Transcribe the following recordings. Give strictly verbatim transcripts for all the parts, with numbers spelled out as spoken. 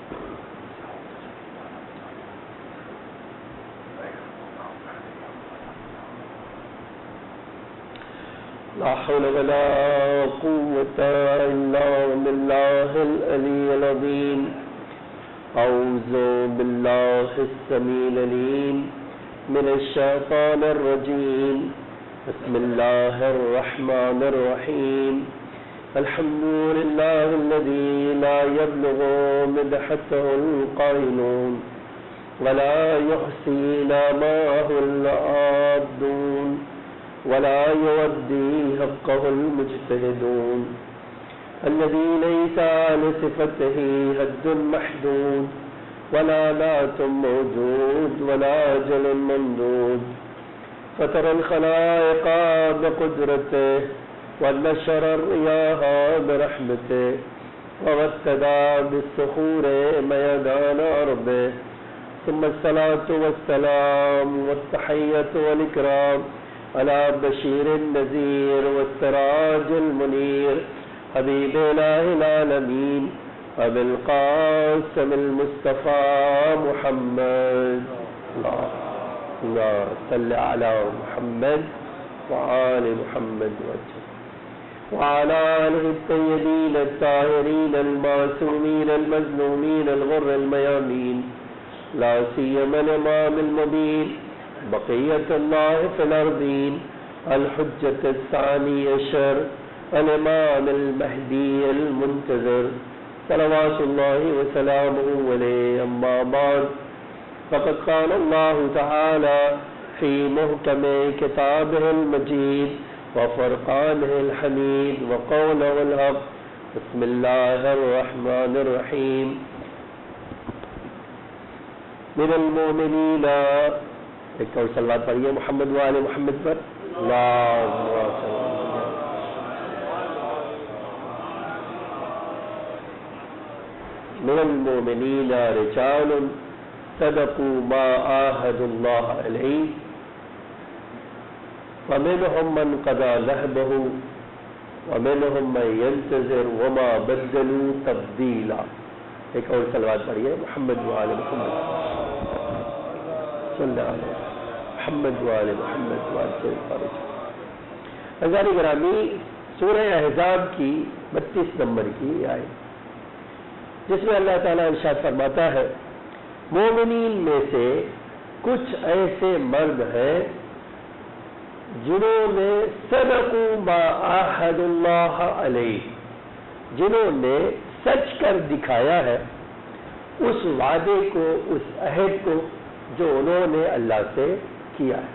لا حول ولا قوة إلا بالله العلي العظيم. أعوذ بالله السميع العليم من الشيطان الرجيم. بسم الله الرحمن الرحيم. الحمد لله الذي لا يبلغ مدحته القائلون ولا يحصي نعمه العابدون ولا يودي حقه المجتهدون الذي ليس لصفته حد محدود ولا ذات موجود ولا أجل ممدود. فطر الخلائق بقدرته ونشر الرياح برحمته ووسدا بالصخور ميدان أرضه. ثم الصلاة والسلام والتحية والإكرام على بشير النذير والسراج المنير حبيب إله العالمين أبي القاسم المصطفى محمد. اللهم صل على محمد وآل محمد وعلى آله الطيبين الطاهرين المعصومين المظلومين الغر الميامين لا سيما الإمام المبين بقية الله في الأرضين الحجة الثاني عشر الإمام المهدي المنتظر صلوات الله وسلامه عليه. أما بعد فقد قال الله تعالى في محكم كتابه المجيد وفرقانه الحميد وقوله الحق. بسم الله الرحمن الرحيم. من المؤمنين، ایک اور صلوات پڑھیے محمد وآل محمد پر. من المؤمنین رجال صدقوا ما عاهدوا الله علیہ ومنهم من قضى نحبه ومنهم من ينتظر وما بدلوا تبدیلا. ایک اور صلوات پڑھیے محمد وآل محمد صلی اللہ علیہ محمد وآل محمد وآل فرج. عزیزان گرامی، سورہ احزاب کی بتیس نمبر کی آیت، جس میں اللہ تعالیٰ ارشاد فرماتا ہے مومنین میں سے کچھ ایسے مرد ہیں جنہوں نے صدقوا ما عاهدوا اللہ علیہ، جنہوں نے سچ کر دکھایا ہے اس وعدے کو، اس عہد کو جو انہوں نے اللہ سے کیا ہے.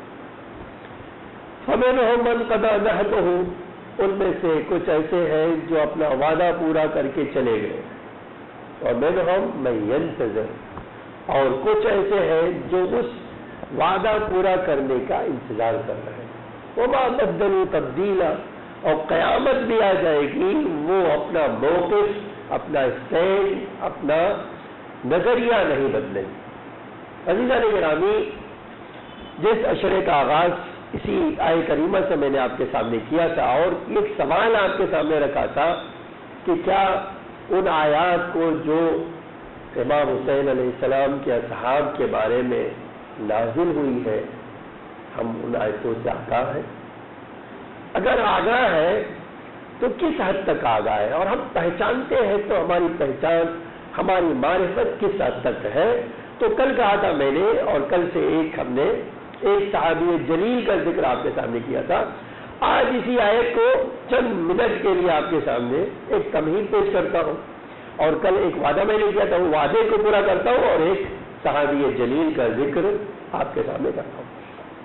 فَمِنْهُمْ مَنْ قَضَى نَحْبَهُ، ان میں سے کچھ ایسے ہیں جو اپنا وعدہ پورا کر کے چلے گئے. وَمِنْهُمْ مَنْ يَنْتَظِرُ، اور کچھ ایسے ہیں جو اس وعدہ پورا کرنے کا انتظار کر رہے ہیں. وَمَا بَدَّلُوا تَبْدِيلًا، اور قیامت بھی آ جائے گی وہ اپنا موقف، اپنا اسٹینڈ، اپنا نظریہ نہیں بدلیں گے. عزیزان گرامی، جس عشرے کا آغاز اسی آیہ کریمہ سے میں نے آپ کے سامنے کیا تھا اور ایک سوال آپ کے سامنے رکھا تھا کہ کیا ان آیات کو جو امام حسین علیہ السلام کے اصحاب کے بارے میں نازل ہوئی ہے ہم ان آیتوں سے آگاہ ہیں؟ اگر آگاہ ہے تو کس حد تک آگاہ ہے، اور ہم پہچانتے ہیں تو ہماری پہچان، ہماری معرفت کس حد تک ہے؟ تو کل کہا تھا میں نے، اور کل سے ایک ہم نے ایک صحابی جلیل کا ذکر آپ کے سامنے کیا تھا. آج اسی آیت کو چند منٹ کے لیے آپ کے سامنے ایک تمہید پیش کرتا ہوں، اور کل ایک وعدہ میں نے کیا تھا، وہ وعدے کو پورا کرتا ہوں اور ایک صحابی جلیل کا ذکر آپ کے سامنے کرتا ہوں.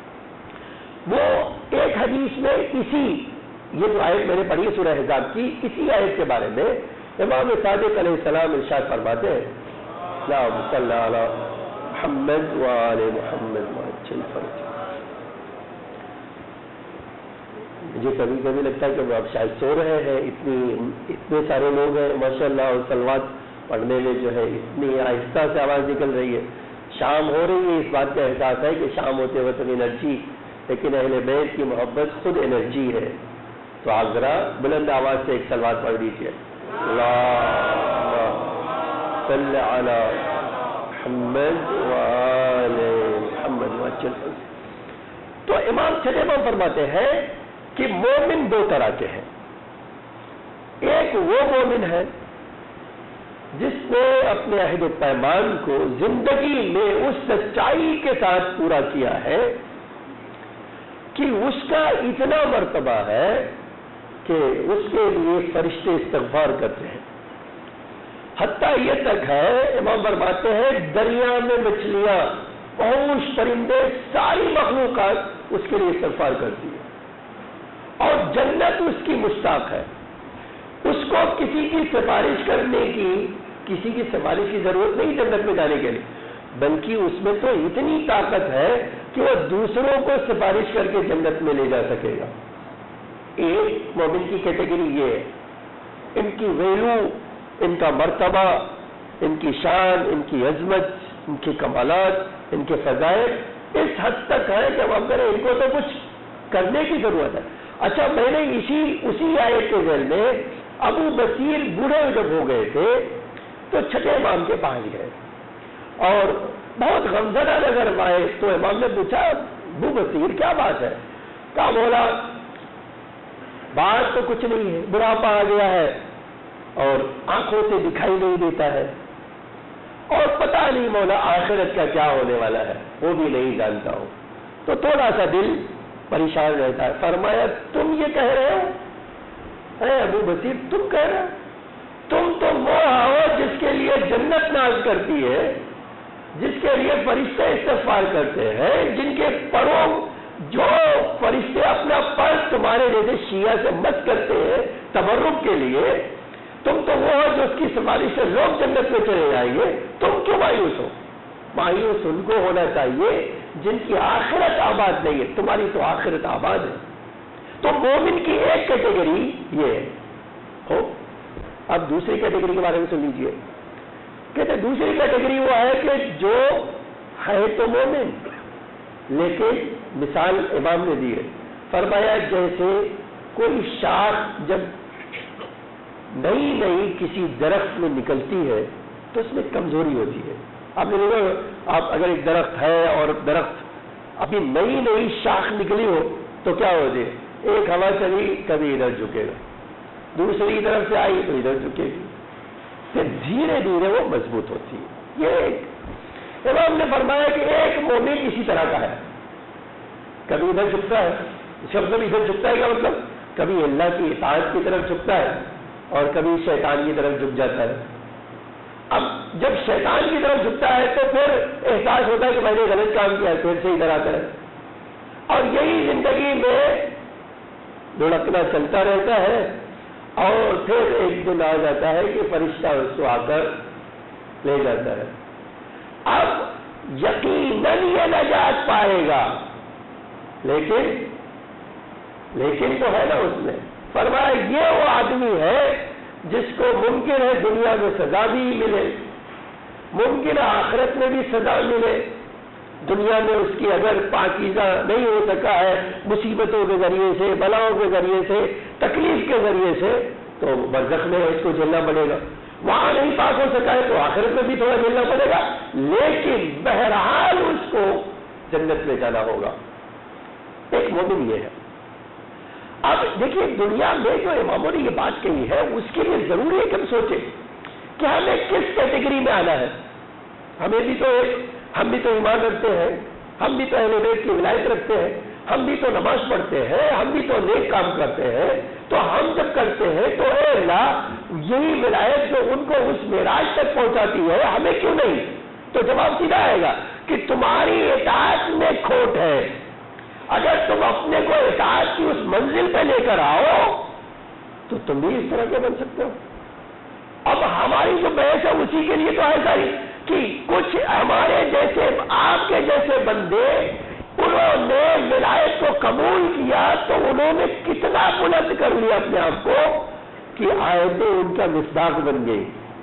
وہ ایک حدیث میں اسی، یہ جو آیت میں نے پڑھی ہے سورہ احزاب کی، اسی آیت کے بارے میں امام صادق علیہ السلام ارشاد فرماتے ہیں اللہم صلی علی محمد وآل محمد وعجل فرج. مجھے کبھی کبھی لگتا ہے کہ وہ اب شاید سو رہے ہیں، اتنی اتنے سارے لوگ ہیں ماشاءاللہ، اور صلوات پڑھنے میں جو ہے اتنی آہستہ سے آواز نکل رہی ہے. شام ہو رہی ہے، اس بات کا احساس ہے کہ شام ہوتے وقت انرجی، لیکن اہل بیت کی محبت خود انرجی ہے. تو آپ ذرا بلند آواز سے ایک صلوات پڑھ دیجیے. اللہ صل علی محمد وآل محمد وسلم۔ تو امام چھٹے امام فرماتے ہیں کہ مومن دو طرح کے ہیں۔ ایک وہ مومن ہے جس نے اپنے عہد و پیمان کو زندگی میں اس سچائی کے ساتھ پورا کیا ہے کہ اس کا اتنا مرتبہ ہے کہ اس کے لیے فرشتے استغفار کرتے ہیں، حتیٰ یہ تک ہے امام فرماتے ہیں دریا میں مچھلیاں، پہنچ، پرندے، ساری مخلوقات اس کے لیے استغفار کرتی ہے، اور جنت اس کی مشتاق ہے۔ اس کو کسی کی سفارش کرنے کی کسی کی سفارش کی ضرورت نہیں جنت میں جانے کے لیے، بلکہ اس میں تو اتنی طاقت ہے کہ وہ دوسروں کو سفارش کر کے جنت میں لے جا سکے گا۔ ایک مومن کی کیٹیگری یہ ہے، ان کی ویلو، ان کا مرتبہ، ان کی شان، ان کی عظمت، ان کے کمالات، ان کے فضائل اس حد تک ہے کہ ہم کریں ان کو تو کچھ کرنے کی ضرورت ہے۔ اچھا، میں نے اسی اسی آیت کے ذیل میں ابو بصیر بوڑھے جب ہو گئے تھے تو چھٹے امام کے پاس گئے اور بہت غمزدہ نظر آئے، تو امام نے پوچھا ابو بصیر کیا بات ہے؟ کہا مولا بات تو کچھ نہیں ہے، بڑھاپا آ گیا ہے اور آنکھوں سے دکھائی نہیں دیتا ہے، اور پتہ نہیں مولا آخرت کا کیا ہونے والا ہے وہ بھی نہیں جانتا ہوں، تو تھوڑا سا دل پریشان رہتا ہے۔ فرمایا تم یہ کہہ رہے ہو اے ابو بصیر، تم کہہ رہے ہو؟ تم تو وہ ہو جس کے لیے جنت ناز کرتی ہے، جس کے لیے فرشتے استغفار کرتے ہیں، جن کے پروں جو فرشتے اپنا پر تمہارے جیسے شیعہ سے مت کرتے ہیں تبرک کے لیے، تم تو وہ ہو جو اس کی سفارش سے لوگ جنت میں چلے جائیں گے، تم کیوں مایوس ہو؟ مایوس ان کو ہونا چاہیے جن کی آخرت آباد نہیں ہے، تمہاری تو آخرت آباد ہے۔ تو مومن کی ایک کیٹیگری یہ ہے۔ ہو اب دوسری کیٹیگری کے بارے میں سن لیجئے، کہتے دوسری کیٹیگری وہ ہے کہ جو ہے تو مومن، لیکن مثال امام نے دی ہے، فرمایا جیسے کوئی شاخ جب نئی نئی کسی درخت میں نکلتی ہے تو اس میں کمزوری ہوتی ہے۔ آپ نے دیکھا، آپ اگر ایک درخت ہے اور درخت ابھی نئی نئی شاخ نکلی ہو تو کیا ہو جائے، ایک ہوا چلی کبھی ادھر جھکے گا، دوسری طرف سے آئی تو ادھر جھکے گی، پھر دھیرے دھیرے وہ مضبوط ہوتی ہے۔ یہ ایک امام نے فرمایا کہ ایک مومن اسی طرح کا ہے، کبھی ادھر جھکتا ہے، اس کا مطلب ادھر جھکتا ہے کیا مطلب، کبھی اللہ کی اطاعت کی طرف جھکتا ہے اور کبھی شیطان کی طرف جھک جاتا ہے۔ اب جب شیطان کی طرف جھکتا ہے تو پھر احساس ہوتا ہے کہ میں نے غلط کام کیا ہے، پھر سے ادھر آتا ہے، اور یہی زندگی میں لڑکنا چلتا رہتا ہے، اور پھر ایک دن آ جاتا ہے کہ فرشتہ اس کو آ کر لے جاتا ہے۔ اب یقیناً یہ نجات پائے گا، لیکن لیکن تو ہے نا اس میں، فرمایا یہ وہ آدمی ہے جس کو ممکن ہے دنیا میں سزا بھی ملے، ممکن ہے آخرت میں بھی سزا ملے، دنیا میں اس کی اگر پاکیزہ نہیں ہو سکا ہے مصیبتوں کے ذریعے سے، بلاؤں کے ذریعے سے، تکلیف کے ذریعے سے، تو برزخ میں اس کو جھیلنا پڑے گا، وہاں نہیں پاک ہو سکا ہے تو آخرت میں بھی تھوڑا جھیلنا پڑے گا، لیکن بہرحال اس کو جنت میں جانا ہوگا۔ ایک مومن یہ ہے۔ اب دیکھیے دنیا میں جو اماموں نے یہ بات کہی ہے اس کے لیے ضروری ہے کہ ہم سوچیں کہ ہمیں کس کیٹیگری میں آنا ہے۔ ہمیں بھی تو ہم بھی تو ایمان رکھتے ہیں، ہم بھی تو اہل بیت کی ولایت رکھتے ہیں، ہم بھی تو نماز پڑھتے ہیں، ہم بھی تو نیک کام کرتے ہیں، تو ہم جب کرتے ہیں تو اے اللہ یہی ولایت جو ان کو اس معراج تک پہنچاتی ہے ہمیں کیوں نہیں؟ تو جواب سیدھا آئے گا کہ تمہاری اطاعت میں کھوٹ ہے۔ اگر تم اپنے کو اطاعت کی اس منزل پہ لے کر آؤ تو تم بھی اس طرح کے بن سکتے ہو۔ اب ہماری جو بحث ہے اسی کے لیے تو ہے ساری کہ کچھ ہمارے جیسے آپ کے جیسے بندے انہوں نے ولایت کو قبول کیا تو انہوں نے کتنا بلند کر لیا اپنے آپ کو کہ آیتیں ان کا مصداق بن گئی،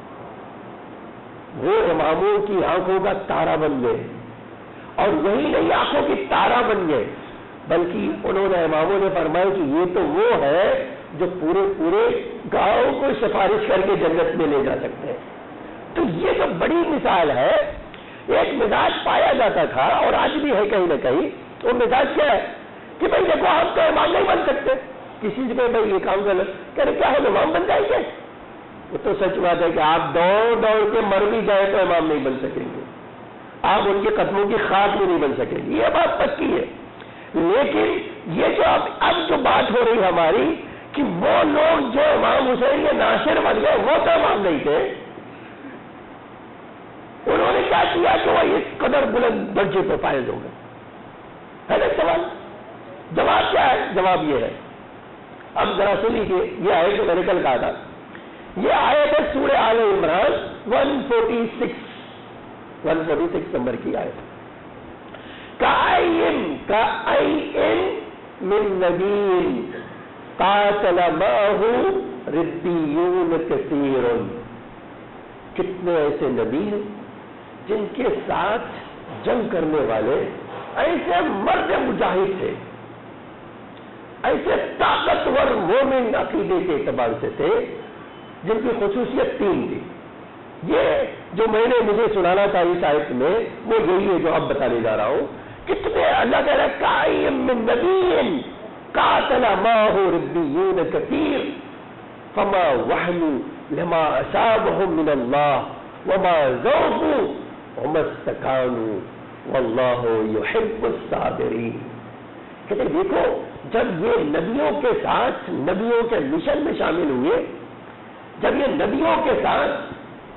وہ اماموں کی آنکھوں کا تارا بن گئے، اور وہی نہیں آنکھوں کی تارا بن گئے بلکہ انہوں نے اماموں نے فرمایا کہ یہ تو وہ ہے جو پورے پورے گاؤں کو سفارش کر کے جنت میں لے جا سکتے ہیں۔ تو یہ جو بڑی مثال ہے، ایک مزاج پایا جاتا تھا اور آج بھی ہے کہیں نہ کہیں، وہ مزاج کیا ہے کہ بھائی دیکھو ہم تو امام نہیں بن سکتے، کسی سے کہ بھائی یہ کام غلط، کہہ رہے کیا ہم امام بن جائیں گے؟ وہ تو سچ بات ہے کہ آپ دوڑ دوڑ کے مر بھی جائے تو امام نہیں بن سکیں گے، آپ ان کے قدموں کی خاک بھی نہیں بن سکیں گے، یہ بات پکی ہے۔ لیکن یہ جو اب اب جو بات ہو رہی ہماری کہ وہ لوگ جو امام حسین کے ناصر بن گئے وہ تو امام نہیں تھے، انہوں نے کیا کیا کہ وہ اس قدر بلند درجے پہ فائز ہو گئے؟ ہے نا سوال؟ جواب کیا ہے؟ جواب یہ ہے، اب ذرا سنیے کہ یہ آیت جو میں نے کل کہا تھا، یہ آیت ہے سورہ آل عمران ایک سو چھیالیس ایک سو چھیالیس نمبر کی آیت۔ کائن کائن من نبی قاتل معہ ربیون کثیر، کتنے ایسے نبی ہیں جن کے ساتھ جنگ کرنے والے ایسے مرد مجاہد تھے، ایسے طاقتور مومن عقیدے کے اعتبار سے تھے جن کی خصوصیت تین تھی۔ یہ جو میں نے مجھے سنانا تھا اس آیت میں وہ یہی ہے جو اب بتانے جا رہا ہوں۔ کتنے اللہ تعالیٰ قائم من نبی قاتل معہ ربیون کثیر فما وهنوا لما اصابهم من اللہ وما ضعفوا وما استکانوا واللہ یحب الصابرین۔ کہتے دیکھو جب یہ نبیوں کے ساتھ نبیوں کے مشن میں شامل ہوئے، جب یہ نبیوں کے ساتھ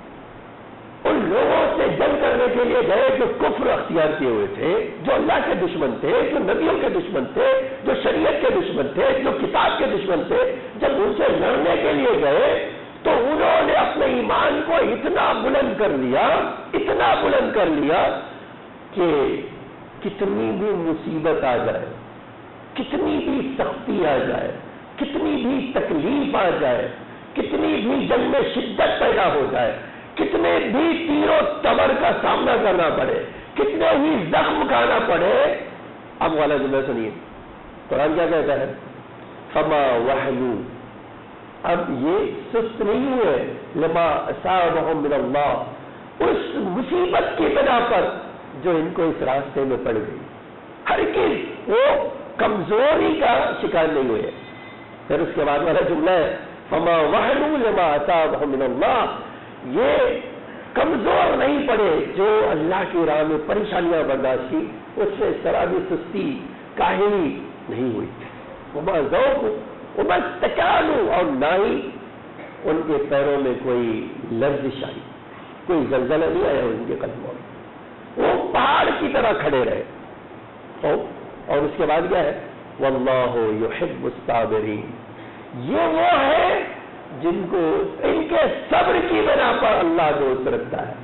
ان لوگوں سے جنگ کرنے کے لیے گئے جو کفر اختیار کیے ہوئے تھے، جو اللہ کے دشمن تھے، جو نبیوں کے دشمن تھے، جو شریعت کے دشمن تھے، جو کتاب کے دشمن تھے، جب ان سے لڑنے کے لیے گئے تو انہوں نے اپنے ایمان کو اتنا بلند کر لیا، اتنا بلند کر لیا کہ کتنی بھی مصیبت آ جائے، کتنی بھی سختی آ جائے، کتنی بھی تکلیف آ جائے، کتنی بھی جنگ میں شدت پیدا ہو جائے، کتنے بھی تیر و تبر کا سامنا کرنا پڑے، کتنے ہی زخم کھانا پڑے، اب والا جملہ سنیے، قرآن کیا کہتا ہے؟ فما وہنوا، اب یہ سست نہیں ہوئے، لما اصابہم من اللہ، اس مصیبت کی بنا پر جو ان کو اس راستے میں پڑ گئی، ہرگز وہ کمزوری کا شکار نہیں ہوئے۔ پھر اس کے بعد والا جملہ ہے فما وہنوا لما اصابہم من اللہ، یہ کمزور نہیں پڑے جو اللہ کی راہ میں پریشانیاں برداشت کی، اس سے ذرا بھی سستی کاہلی نہیں ہوئی، وما ضعفوا وما استکانوا، اور نہ ہی ان کے پیروں میں کوئی لرزش آئی، کوئی زلزلہ نہیں آیا ان کے قدموں میں، وہ پہاڑ کی طرح کھڑے رہے۔ اور اس کے بعد کیا ہے؟ واللہ یحب الصابرین، یہ وہ ہے جن کو ان کے صبر کی بنا پر اللہ دوست رکھتا ہے۔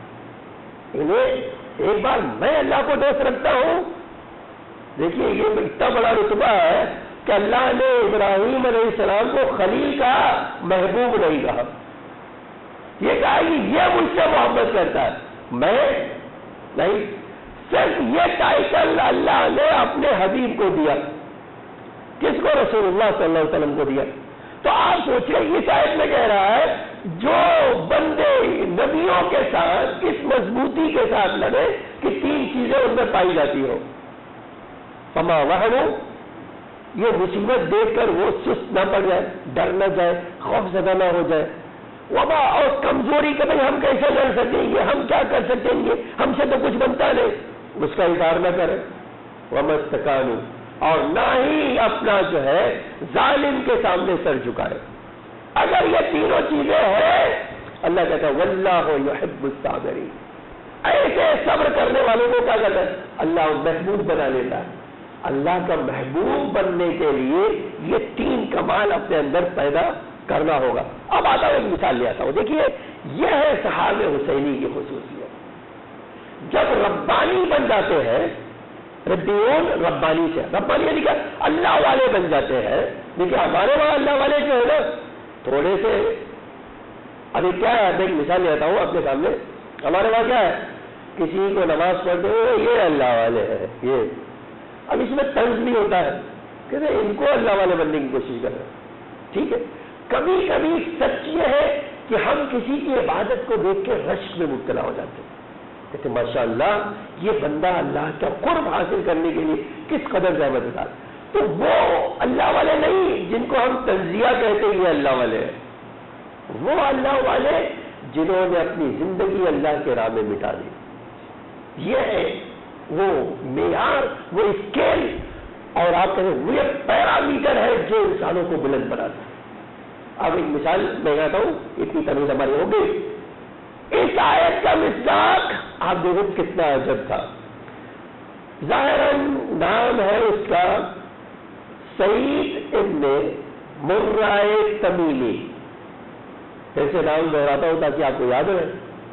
انہیں ایک بار میں اللہ کو دوست رکھتا ہوں، دیکھیے یہ اتنا بڑا رتبہ ہے کہ اللہ نے ابراہیم علیہ السلام کو خلیل کہا، محبوب نہیں کہا۔ یہ کہا کہ یہ مجھ سے محبت کرتا ہے، میں نہیں، صرف یہ ٹائٹل اللہ نے اپنے حبیب کو دیا۔ کس کو؟ رسول اللہ صلی اللہ علیہ وسلم کو دیا۔ تو آپ سوچیں اس آیت میں کہہ رہا ہے جو بندے نبیوں کے ساتھ اس مضبوطی کے ساتھ لڑے کہ تین چیزیں ان میں پائی جاتی ہو، فما وہنوا، یہ مصیبت دیکھ کر وہ سست نہ پڑ جائے، ڈر نہ جائے، خوف زدہ نہ ہو جائے، وبا اور کمزوری کہ بھائی ہم کیسے لڑ سکیں گے، ہم کیا کر سکیں گے، ہم سے تو کچھ بنتا نہیں، اس کا انکار نہ کرے، وما استکانوا، اور نہ ہی اپنا جو ہے ظالم کے سامنے سر جھکائے۔ اگر یہ تینوں چیزیں ہیں، اللہ کہتا ہے واللہ یحب الصابرین، ایسے صبر کرنے والوں کو کیا کرتا ہے؟ اللہ محبوب بنا لیتا ہے۔ اللہ کا محبوب بننے کے لیے یہ تین کمال اپنے اندر پیدا کرنا ہوگا۔ اب آتا ہوں ایک مثال لے آتا ہوں، دیکھیے یہ ہے صحاب حسینی کی خصوصیت۔ جب ربانی بن جاتے ہیں، ربیون ربانی سے، ربانی یعنی کہ اللہ والے بن جاتے ہیں، دیکھیے ہمارے وہاں اللہ والے جو ہے نا تھوڑے سے، ابھی کیا ہے میں ایک مثال لے آتا ہوں اپنے سامنے، ہمارے وہاں کیا ہے، کسی کو نماز پڑھتے ہوئے یہ اللہ والے ہیں، یہ اب اس میں طنز بھی ہوتا ہے کہ ان کو اللہ والے بننے کی کوشش کر رہے ہیں، ٹھیک ہے۔ کبھی کبھی سچ یہ ہے کہ ہم کسی کی عبادت کو دیکھ کے رشک میں مبتلا ہو جاتے ہیں، کہتے ماشاء اللہ یہ بندہ اللہ کا قرب حاصل کرنے کے لیے کس قدر زحمت اٹھا۔ تو وہ اللہ والے نہیں جن کو ہم تنزیہ کہتے ہیں یہ اللہ والے ہیں، وہ اللہ والے جنہوں نے اپنی زندگی اللہ کے راہ میں مٹا دی۔ یہ ہے وہ معیار، وہ اسکیل، اور آپ کہیں وہ پیرامیٹر ہے جو انسانوں کو بلند بناتا ہے۔ اب ایک مثال میں کہتا ہوں، اتنی تمیز ہماری ہو گئی۔ اس آیت کا مصداق آپ دیکھو کتنا عجب تھا۔ ظاہراً نام ہے اس کا سعید ابن مرہ تمیمی، ایسے نام دہراتا ہوں تاکہ آپ کو یاد رہے،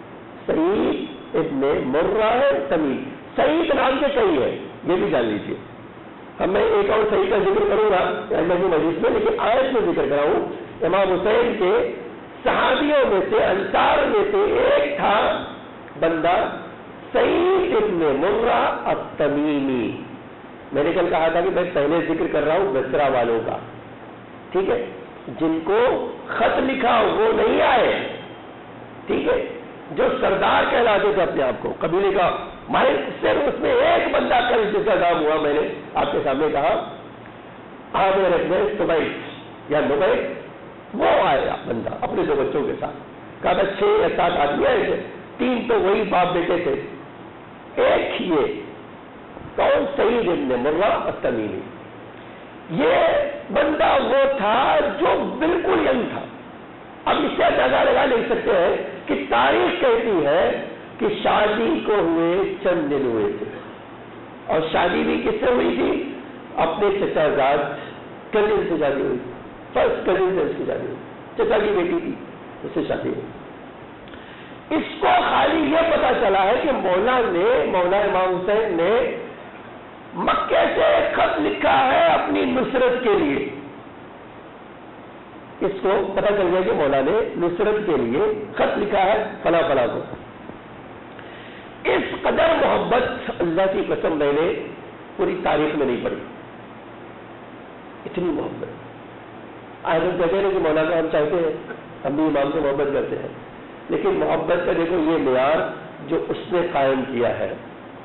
سعید ابن مرہ تمیمی۔ سعید نام کے کئی ہے یہ بھی جان لیجیے، اب میں ایک اور سعید کا ذکر کروں گا اللہ کی مجلس میں، لیکن آیت میں ذکر کراؤں۔ امام حسین کے صحابیوں میں سے، انصار میں سے ایک تھا بندہ سعید ابن مرہ التمیمی۔ میں نے کل کہا تھا کہ میں پہلے ذکر کر رہا ہوں بصرہ والوں کا، ٹھیک ہے، جن کو خط لکھا وہ نہیں آئے، ٹھیک ہے، جو سردار کہلاتے تھے اپنے آپ کو قبیلے کا ماہر، صرف اس میں ایک بندہ کل جس کا نام ہوا میں نے آپ کے سامنے کہا عامر ابن سبیت یا نبیت، وہ آیا بندہ اپنے دو بچوں کے ساتھ، کہا تھا چھ یا سات آدمی آئے تھے، تین تو وہی باپ بیٹے تھے، ایک یہ کون سعید ابن مرہ التمیمی۔ یہ بندہ وہ تھا جو بالکل ینگ تھا۔ اب اس سے اندازہ لگا لے سکتے ہیں کہ تاریخ کہتی ہے کہ شادی کو ہوئے چند دن ہوئے تھے، اور شادی بھی کس سے ہوئی تھی؟ اپنے چچا زاد کزن سے شادی ہوئی، فرسٹ کزن سے اس کی شادی ہوئی، چچا کی بیٹی تھی، اس سے شادی ہوئی۔ اس کو خالی یہ پتا چلا ہے کہ مولا نے مولا امام حسین نے مکے سے خط لکھا ہے اپنی نصرت کے لیے، اس کو پتا چل گیا کہ مولا نے نصرت کے لیے خط لکھا ہے فلاں فلاں کو۔ اس قدر محبت اللہ کی قسم میں نے پوری تاریخ میں نہیں پڑھی، اتنی محبت۔ آج ہم کہتے ہیں کہ مولا کو ہم چاہتے ہیں، ہم بھی امام سے محبت کرتے ہیں، لیکن محبت کا دیکھو یہ معیار جو اس نے قائم کیا ہے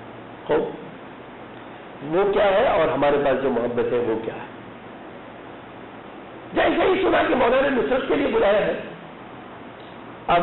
وہ کیا ہے، اور ہمارے پاس جو محبت ہے وہ کیا ہے۔ جیسے ہی سنا کہ مولا نے نصرت کے لیے بلایا ہے، اب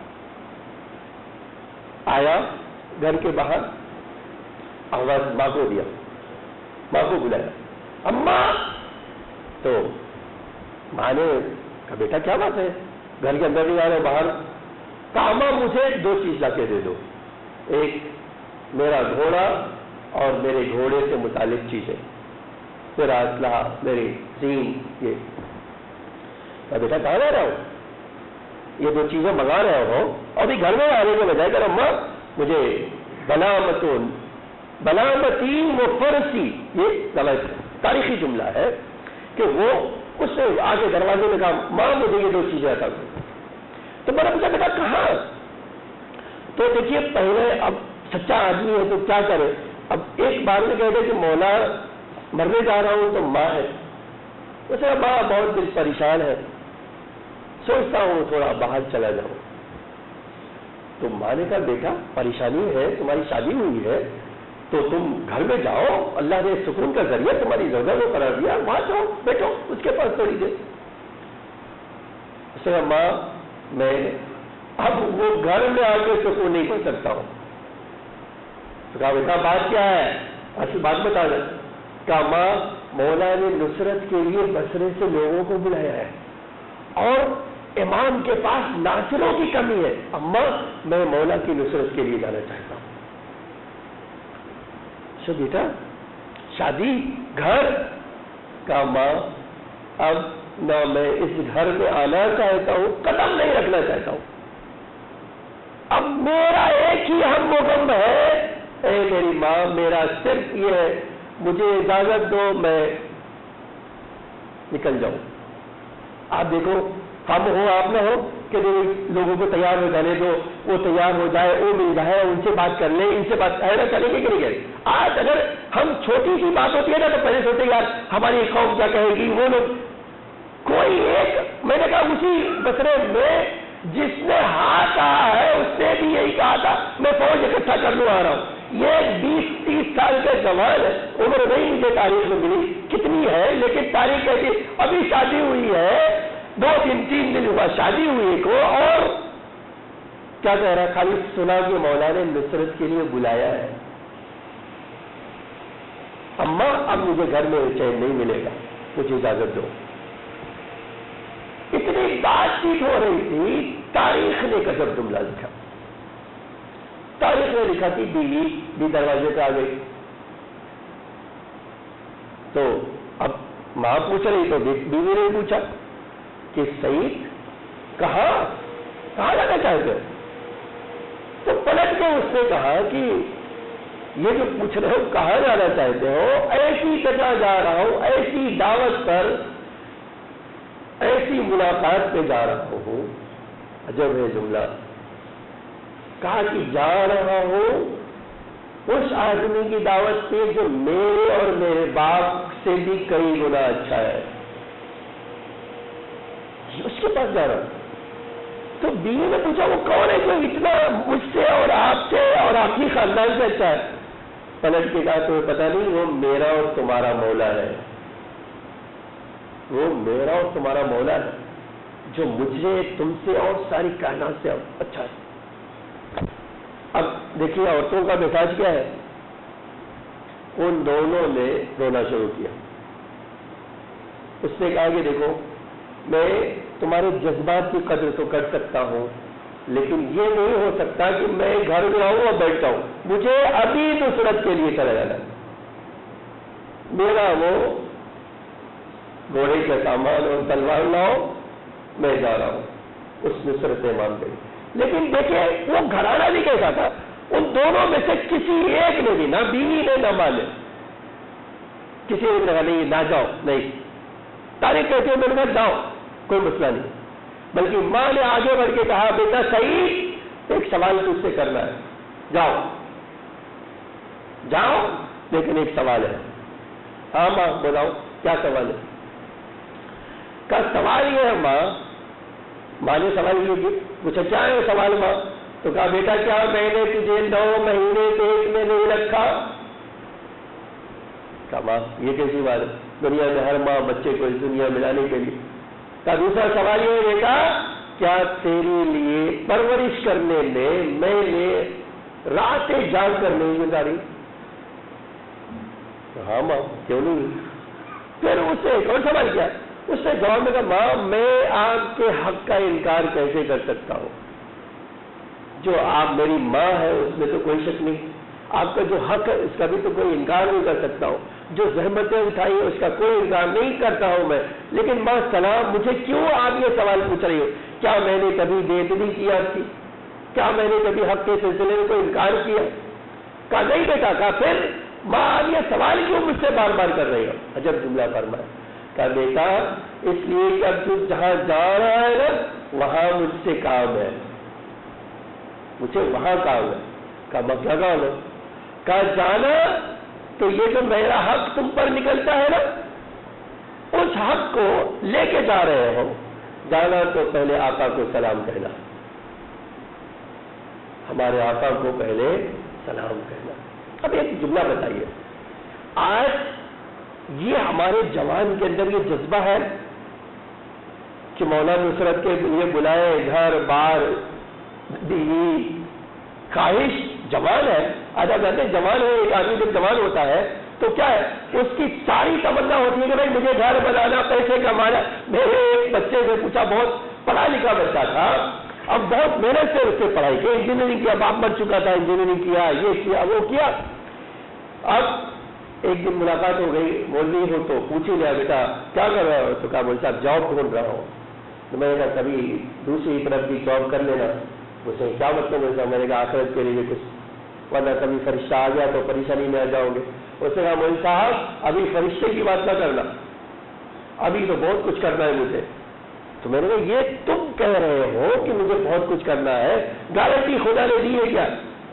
آیا گھر کے باہر، آواز ماں کو دیا، ماں کو بلایا، اماں، تو ماں نے کہا بیٹا کیا بات ہے، گھر کے اندر نہیں آ رہے باہر؟ کہا اماں مجھے دو چیز لا کے دے دو، ایک میرا گھوڑا اور میرے گھوڑے سے متعلق چیزیں، میرا اسلحہ، میری زین، یہ۔ کہا بیٹا کہاں جا رہا ہوں؟ یہ دو چیزیں منگا رہے ہو، اور ابھی گھر میں آنے کے بجائے کر اماں مجھے بلامتون بلامتی و فرسی، یہ غلط تاریخی جملہ ہے کہ وہ اس سے آگے دروازے میں کہا ماں مجھے یہ دو چیزیں عطا کرو۔ تو میں نے پوچھا بیٹا کہاں؟ تو دیکھیے پہلے اب سچا آدمی ہے تو کیا کرے، اب ایک بار میں کہتے کہ مولا مرنے جا رہا ہوں تو ماں ہے، اسے ماں بہت دل پریشان ہے، سوچتا ہوں تھوڑا باہر چلا جاؤں۔ تو ماں نے کہا بیٹا پریشانی ہے، تمہاری شادی ہوئی ہے تو تم گھر میں جاؤ، اللہ نے سکون کا ذریعہ تمہاری ضرورت کو قرار دیا، وہاں جاؤ بیٹھو اس کے پاس تھوڑی دیر۔ اسے ماں میں اب وہ گھر میں آ کے سکون نہیں پا سکتا ہوں۔ تو کہا بیٹا بات کیا ہے، اصل بات بتا دیں۔ کہا ماں مولا نے نصرت کے لیے بصرے سے لوگوں کو بلایا ہے، اور امام کے پاس ناصروں کی کمی ہے، اماں میں مولا کی نصرت کے لیے جانا چاہتا ہوں۔ سو بیٹا شادی گھر کا، ماں اب نہ میں اس گھر میں آنا چاہتا ہوں، قدم نہیں رکھنا چاہتا ہوں، اب میرا ایک ہی ہم و غم ہے، اے میری ماں میرا صرف یہ ہے مجھے اجازت دو میں نکل جاؤں۔ آپ دیکھو ہم ہو آپ نہ ہو کہ لوگوں کو تیار ہو جانے دو، وہ تیار ہو جائے، وہ مل جائے، ان سے بات کر لیں، ان سے بات ایسا کریں گے کہ نہیں کریں۔ آج اگر ہم چھوٹی سی بات ہوتی ہے نا تو پہلے سوچتے یار ہماری قوم کیا کہے گی، وہ لوگ کوئی ایک، میں نے کہا اسی بسرے میں جس نے ہاں کہا ہے اس نے بھی یہی کہا تھا میں فوج اکٹھا کر لوں آ رہا ہوں. یہ بیس تیس سال کے جوان ہے, عمر نہیں مجھے تاریخ میں ملی کتنی ہے, لیکن تاریخ کہتی ابھی شادی ہوئی ہے, دو دن تین دن ہوا شادی ہوئی کو, اور کیا کہہ رہا ہے, خالی سنا کہ مولا نے نصرت کے لیے بلایا ہے. اماں اب مجھے گھر میں چین نہیں ملے گا, مجھے اجازت دو. اتنی بات چیت ہو رہی تھی, تاریخ نے غضب جملہ لکھا. تاریخ نے لکھا کہ بیوی بھی دروازے پہ آ گئی. تو اب ماں پوچھ رہی تو بیوی نے پوچھا کہ سعید کہاں کہاں جانا چاہتے ہو؟ تو پلٹ کے اس نے کہا کہ یہ جو پوچھ رہے ہو کہاں جانا چاہتے ہو, ایسی جگہ جا رہا ہوں, ایسی دعوت پر, ایسی ملاقات پہ جا رہا ہوں. عجب ہے جملہ. کہا کہ جا رہا ہوں اس آدمی کی دعوت پہ جو میرے اور میرے باپ سے بھی کئی گنا اچھا ہے, اس کے پاس جا رہا ہوں. تو بیوی نے پوچھا وہ کون ہے جو اتنا مجھ سے اور آپ سے اور آپ کی خاندان سے اچھا ہے؟ پلٹ کے کہا تمہیں پتا نہیں, وہ میرا اور تمہارا مولا ہے. وہ میرا اور تمہارا مولا ہے جو مجھے تم سے اور ساری کائنات سے اچھا ہے. اب دیکھیے عورتوں کا مزاج کیا ہے, ان دونوں نے رونا شروع کیا. اس نے کہا کہ دیکھو میں تمہارے جذبات کی قدر تو کر سکتا ہوں, لیکن یہ نہیں ہو سکتا کہ میں گھر میں آؤں اور بیٹھتا ہوں. مجھے ابھی نصرت کے لیے چلا جانا ہے. میرا وہ گھوڑے کا سامان اور تلوار لاؤ, میں جا رہا ہوں اس نصرت امام کے. لیکن دیکھیں وہ گھرانہ بھی کیسا تھا, ان دونوں میں سے کسی ایک نے بھی, نہ بیوی نے نہ ماں نے, کسی ایک نے کہا نہیں نہ جاؤ, نہیں تاریخ کہتے ہیں میرے گھر جاؤ کوئی مسئلہ نہیں. بلکہ ماں نے آگے بڑھ کے کہا بیٹا صحیح ایک سوال تجھ سے کرنا ہے, جاؤ جاؤ لیکن ایک سوال ہے. ہاں ماں بتاؤ کیا سوال ہے؟ کا سوال یہ ہے ماں, ماں نے سوال یہ کی پوچھا کیا ہے سوال ماں؟ تو کہا بیٹا کیا میں نے تجھے نو مہینے پیٹ میں نہیں رکھا؟ کہا ماں یہ کیسی بات ہے, دنیا میں ہر ماں بچے کو اس دنیا میں لانے کے لیے. کہا دوسرا سوال یہ ہے بیٹا کیا تیرے لیے پرورش کرنے میں میں نے راتیں جاگ کر نہیں گزاری؟ ہاں ماں کیوں نہیں. پھر اس سے ایک اور سوال کیا, اس سے جواب میں کہا ماں میں آپ کے حق کا انکار کیسے کر سکتا ہوں؟ جو آپ میری ماں ہے اس میں تو کوئی شک نہیں, آپ کا جو حق ہے اس کا بھی تو کوئی انکار نہیں کر سکتا ہوں, جو زحمتیں اٹھائی ہیں اس کا کوئی انکار نہیں کرتا ہوں میں. لیکن ماں سلام مجھے کیوں آپ یہ سوال پوچھ رہی ہو؟ کیا میں نے کبھی بے ادبی کیا تھی؟ کیا میں نے کبھی حق کے سلسلے میں کوئی انکار کیا؟ کہا نہیں بیٹا. کہا پھر ماں آپ یہ سوال کیوں مجھ سے بار بار کر رہی ہو؟ عجب جملہ فرمایا. کہا بیٹا اس لیے کہ اب تو جہاں جا رہا ہے نا وہاں مجھ سے کام ہے, مجھے وہاں کام ہے. کہا مطلب کیا کام ہے؟ کہا جانا تو یہ جو میرا حق تم پر نکلتا ہے نا اس حق کو لے کے جا رہے ہو, جانا تو پہلے آقا کو سلام کہنا, ہمارے آقا کو پہلے سلام کہنا. اب ایک جملہ بتائیے, آج یہ ہمارے جوان کے اندر یہ جذبہ ہے کہ مولا نصرت کے لیے بلائے, گھر بار بیوی خواہش, جوان ہے آدھا کہتے جوان ہے, ایک آدمی جب جوان ہوتا ہے تو کیا ہے اس کی ساری تمنا ہوتی ہے کہ بھائی مجھے گھر بنانا, پیسے کمانا. میرے ایک بچے سے پوچھا, بہت پڑھا لکھا بچہ تھا, اب بہت محنت سے اس سے پڑھائی کی, انجینئرنگ کیا, باپ مر چکا تھا, انجینئرنگ کیا, یہ کیا وہ کیا. اب ایک دن ملاقات ہو گئی, مولوی ہو تو پوچھ ہی لیا بیٹا کیا کر رہا ہو؟ تو کہا مولوی صاحب جاب ڈھونڈ رہا ہوں. تو میں نے کہا کبھی دوسری طرف بھی جاب کر لینا. اسے کیا مطلب ہے؟ میں نے کہا آخرت کے لیے کچھ, ورنہ کبھی فرشتہ آ گیا تو پریشانی میں آ جاؤ گے. اس نے کہا مولوی صاحب ابھی فرشتے کی بات نہ کرنا, ابھی تو بہت کچھ کرنا ہے مجھے. تو میں نے کہا یہ تم کہہ رہے ہو کہ مجھے بہت کچھ کرنا ہے, گارنٹی خدا نے دی ہے کیا؟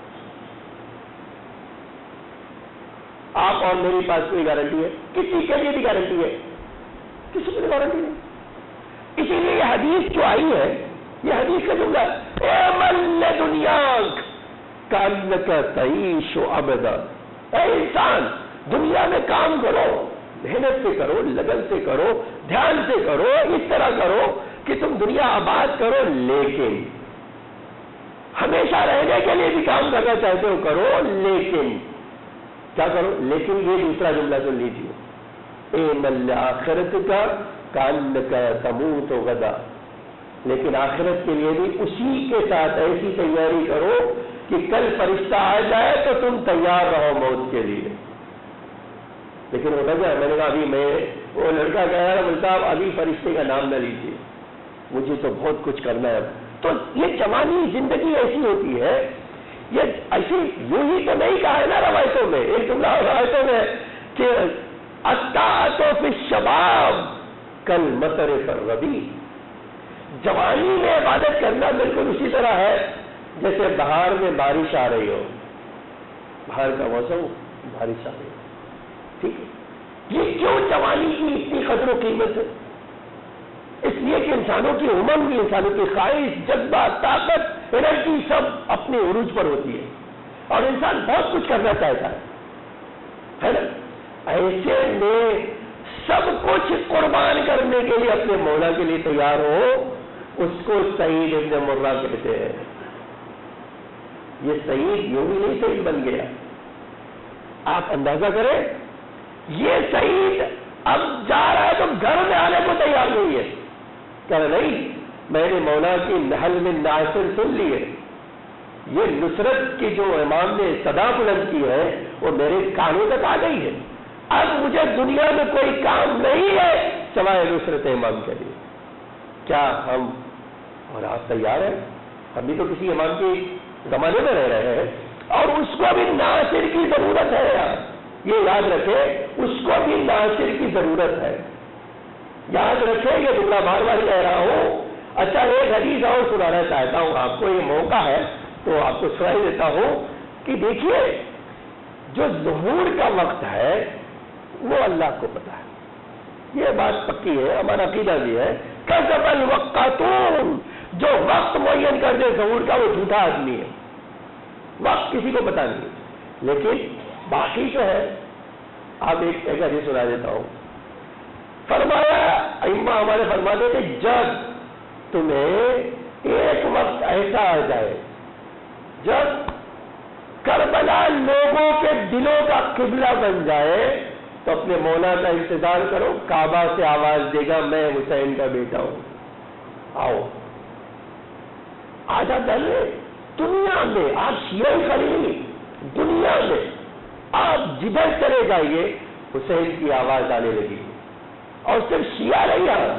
آپ اور میرے پاس کوئی گارنٹی ہے؟ کسی کے لیے بھی گارنٹی ہے؟ کسی کی گارنٹی نہیں. اسی لیے یہ حدیث جو آئی ہے یہ حدیث کا جملہ ہے، اے مل دنیا کانک تعیش ابدا، اے انسان دنیا میں کام کرو، محنت سے کرو، لگن سے کرو، دھیان سے کرو، اس طرح کرو کہ تم دنیا آباد کرو، لیکن ہمیشہ رہنے کے لیے بھی کام کرنا چاہتے ہو کرو، لیکن کیا کرو؟ لیکن یہ دوسرا جملہ سن لیجیے، اے مل آخرت کا کان کا تموت غدا، لیکن آخرت کے لیے بھی اسی کے ساتھ ایسی تیاری کرو کہ کل فرشتہ آ جائے تو تم تیار رہو موت کے لیے۔ لیکن ہوتا کیا، میں نے کہا ابھی میں وہ لڑکا کہہ رہا بولتا صاحب ابھی فرشتے کا نام نہ لیجیے، مجھے تو بہت کچھ کرنا ہے۔ تو یہ جوانی زندگی ایسی ہوتی ہے، یہ ایسی یوں ہی تو نہیں کہا ہے نا روایتوں میں، ایک جملہ روایتوں میں کہ الطاعۃ فی الشباب کالمطر فی الربیع، جوانی میں عبادت کرنا بالکل اسی طرح ہے جیسے بہار میں بارش آ رہی ہو، بہار کا موسم بارش آ رہی ہو، ٹھیک ہے۔ یہ کیوں جوانی کی اتنی قدر و قیمت ہے؟ اس لیے کہ انسانوں کی امنگ، انسانوں کی خواہش، جذبہ، طاقت، انرجی سب اپنے عروج پر ہوتی ہے اور انسان بہت کچھ کرنا چاہتا ہے نا۔ ایسے میں سب کچھ قربان کرنے کے لیے اپنے مولا کے لیے تیار ہو، اس کو سعید ابن مرہ کہتے ہیں۔ یہ سعید یوں ہی نہیں سعید بن گیا، آپ اندازہ کریں یہ سعید اب جا رہا ہے تو گھر میں آنے کو تیار نہیں ہے، کہہ رہا نہیں میں نے مولا کی محل میں ناصر سن لی ہے، یہ نصرت کی جو امام نے صدا بلند کی ہے وہ میرے کانوں تک آ گئی ہے، اب مجھے دنیا میں کوئی کام نہیں ہے سوائے نصرت امام کے لیے۔ کیا ہم اور آپ تیار ہیں؟ ہم بھی تو کسی امام کے زمانے میں رہ رہے ہیں اور اس کو بھی ناصر کی ضرورت ہے یار، یہ یاد رکھے اس کو بھی ناصر کی ضرورت ہے، یاد رکھے یہ جملہ بار بار کہہ رہا ہوں۔ اچھا ایک حدیث اور سنانا چاہتا ہوں آپ کو، یہ موقع ہے تو آپ کو سنائی دیتا ہوں کہ دیکھیے جو ظہور کا وقت ہے وہ اللہ کو پتا ہے، یہ بات پکی ہے، ہمارا عقیدہ بھی ہے۔ کذب الوقاتون، جو وقت معین کر دے ظہور کا وہ جھوٹا آدمی ہے، وقت کسی کو پتا نہیں، لیکن باقی جو ہے آپ ایک ایک حدیث سنا دیتا ہوں۔ فرمایا ائمہ ہمارے فرماتے تھے جب تمہیں ایک وقت ایسا آ جائے جب کربلا لوگوں کے دلوں کا قبلہ بن جائے تو اپنے مولا کا انتظار کرو، کعبہ سے آواز دے گا میں حسین کا بیٹا ہوں، آؤ آجا پہلے دنیا میں آپ شیعہ خلیل، دنیا میں آپ جدھر چلے جائیے حسین کی آواز آنے لگی، اور صرف شیعہ نہیں آ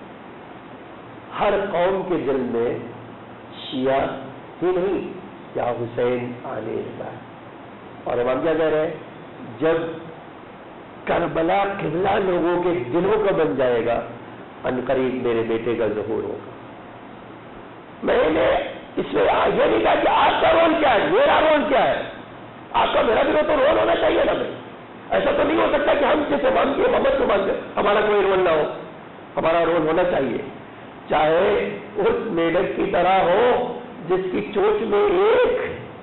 ہر قوم کے دل میں شیعہ ہی نہیں کیا حسین آنے لگا ہے۔ اور امام کیا کہہ رہے ہیں جب کربلا قبلہ لوگوں کے دلوں کا بن جائے گا ان قریب میرے بیٹے کا ظہور ہوگا۔ میں نے اس میں یہ نہیں کہا کہ آپ کا رول کیا ہے، میرا رول کیا ہے، آپ کا میرا بھی تو رول ہونا چاہیے نا بھائی، ایسا تو نہیں ہو سکتا کہ ہم جسے مان کے محمد کو مان کے ہمارا کوئی رول نہ ہو، ہمارا رول ہونا چاہیے، چاہے اس میڈک کی طرح ہو جس کی چوٹ میں ایک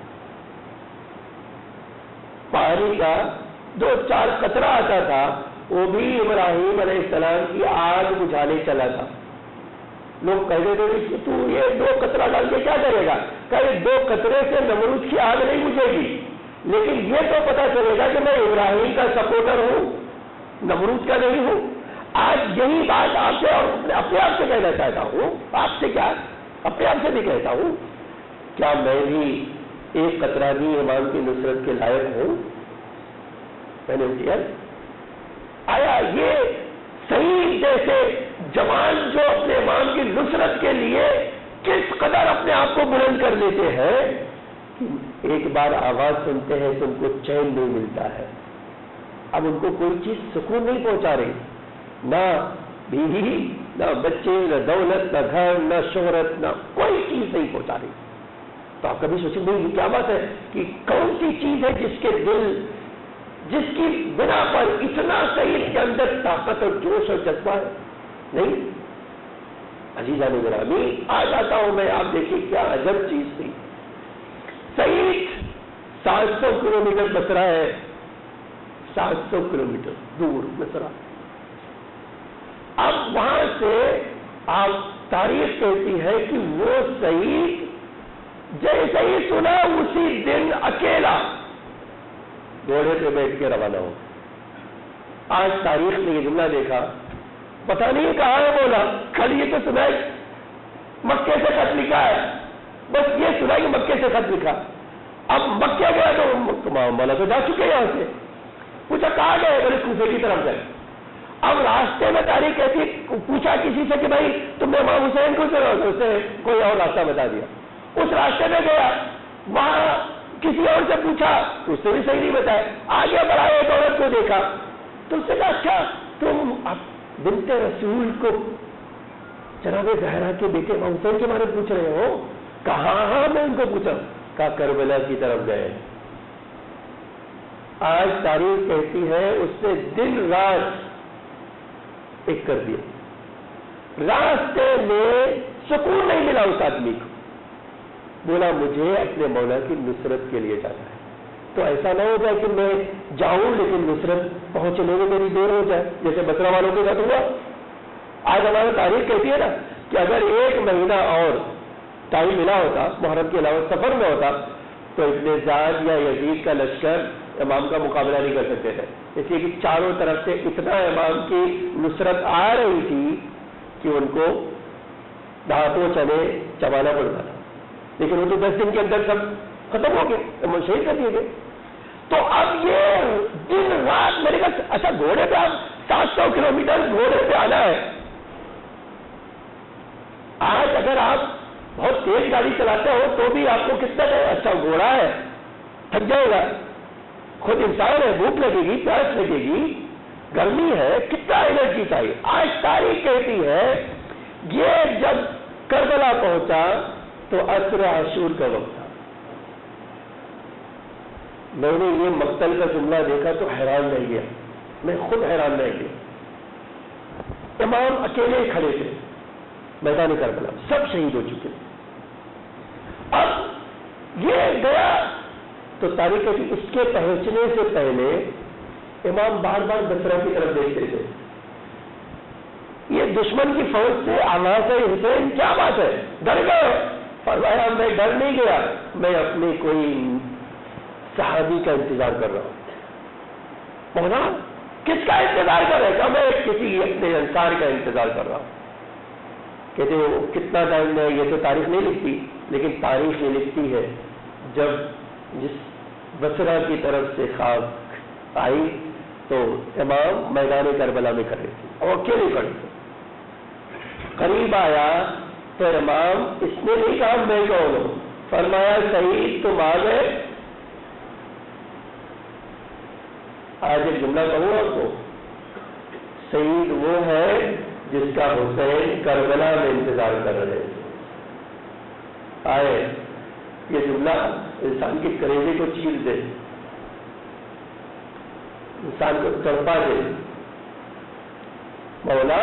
پانی کا دو چار قطرہ آتا تھا، وہ بھی ابراہیم علیہ السلام کی آگ بجھانے چلا تھا۔ لوگ کہتے تھے تو یہ دو قطرہ ڈال کے کیا کرے گا، کہ دو قطرے سے نمرود کی آگ نہیں بجھے گی، لیکن یہ تو پتا چلے گا کہ میں ابراہیم کا سپورٹر ہوں، نمرود کا نہیں ہوں۔ آج یہی بات آپ سے اور اپنے آپ سے کہنا چاہتا ہوں، آپ سے کیا اپنے آپ سے بھی کہتا ہوں، کیا میں بھی ایک قطرہ بھی امام کی نصرت کے لائق ہوں؟ میں نے کیا آیا یہ صحیح جیسے جوان جو اپنے امام کی نصرت کے لیے کس قدر اپنے آپ کو بلند کر لیتے ہیں، ایک بار آواز سنتے ہیں تو ان کو چین نہیں ملتا ہے، اب ان کو کوئی چیز سکون نہیں پہنچا رہی، نہ بیوی نہ بچے نہ دولت نہ گھر نہ شہرت نہ کوئی چیز نہیں پہنچا رہی۔ تو آپ کبھی سوچیں گے کیا بات ہے کہ کون سی چیز ہے جس کے دل جس کی بنا پر اتنا صحیح کے اندر طاقت اور جوش اور جذبہ ہے؟ نہیں، عزیزان گرامی آ جاتا ہوں میں، آپ دیکھیے کیا عجب چیز تھی. سعید سات سو کلو میٹر بسرا ہے، سات سو کلو میٹر دور بسرا. اب وہاں سے آپ تاریخ کہتی ہے کہ وہ سعید جیسے ہی سنا اسی دن اکیلا گھوڑے پہ بیٹھ کے روانہ ہو. آج تاریخ نے یہ جملہ دیکھا، پتہ نہیں کہاں ہے بولا، کل یہ تو سنا مکے سے خط لکھا ہے، بس یہ سنا کہ مکے سے خط لکھا. اب مکے گیا تو مولا تو جا چکے یہاں سے، پوچھا کہاں گئے، بولے کوفے کی طرف گئے. اب راستے میں تاریخ ایسی پوچھا کسی سے کہ بھائی تم نے امام حسین کو سنا، اسے کوئی اور راستہ بتا دیا. اس راستے میں گیا، وہاں کسی اور سے پوچھا تو اس سے بھی صحیح نہیں بتایا. آگے بڑھا ایک عورت کو دیکھا تو اس سے کہا اچھا تم بنت رسول کو جناب زہرا کے بیٹے امام حسین کے بارے میں پوچھ رہے ہو؟ کہاں؟ ہاں میں ان کو پوچھا. کہا کربلا کی طرف گئے. آج تاریخ کہتی ہے اس نے دن رات ایک کر دیا. راستے میں سکون نہیں ملا اس آدمی کو. بولا مجھے اپنے مولا کی نصرت کے لیے جانا ہے، تو ایسا نہ ہو جائے کہ میں جاؤں لیکن نصرت پہنچنے میں میری دیر ہو جائے، جیسے بسرا والوں کے ساتھ ہوا. آج ہمارا تاریخ کہتی ہے نا کہ اگر ایک مہینہ اور ٹائم ملا ہوتا، محرم کے علاوہ سفر میں ہوتا، تو ابن زیاد یا یزید کا لشکر امام کا مقابلہ نہیں کر سکتے تھے، اس لیے کہ چاروں طرف سے اتنا امام کی نصرت آ رہی تھی کہ ان کو دھاتوں چنے چبانا پڑتا تھا. لیکن وہ تو دس دن کے اندر سب ختم ہو گئے، شہید کر دیے گئے. تو اب یہ دن رات میرے گھر اچھا گھوڑے پہ آپ سات سو کلو میٹر گھوڑے پہ آنا ہے. آج اگر آپ بہت تیز گاڑی چلاتے ہو تو بھی آپ کو کتنا ہے، اچھا گھوڑا ہے تھک جائے گا، خود انسان ہے، بھوک لگے گی، پیاس لگے گی، گرمی ہے، کتنا انرجی چاہیے. آج تاریخ کہتی ہے یہ جب کربلا پہنچا تو عصر عاشور کا وقت تھا. میں نے یہ مقتل کا جملہ دیکھا تو حیران رہ گیا، میں خود حیران رہ گیا. امام اکیلے کھڑے تھے میدان کربلا، سب شہید ہو چکے. اب یہ گیا تو تاریخ کی اس کے پہنچنے سے پہلے امام بار بار بسرا کی طرف دیکھتے تھے. یہ دشمن کی فوج سے آواز ہے حسین کیا بات ہے، ڈر گئے؟ فرمایا میں ڈر نہیں گیا، میں اپنے کوئی صحابی کا انتظار کر رہا ہوں. مولا کس کا انتظار کر رہے؟ کہ میں کسی اپنے انصار کا انتظار کر رہا ہوں. کہتے ہیں کتنا ٹائم ہے، یہ تو تاریخ نہیں لکھتی، لیکن تاریخ یہ لکھتی ہے جب جس بصرہ کی طرف سے خاک آئی تو امام میدان کربلا میں کھڑے تھے اور اکیلے کھڑے تھے. قریب آیا تو امام اس نے نہیں کہا میں کون ہوں، فرمایا شہید تم آ گئے. آج ایک جملہ کہوں آپ کو، شہید وہ ہے جس کا حسین کربلا میں انتظار کر رہے تھے. آئے یہ جملہ انسان کے کلیجے کو چیر دے، انسان کو تڑپا دے. مولا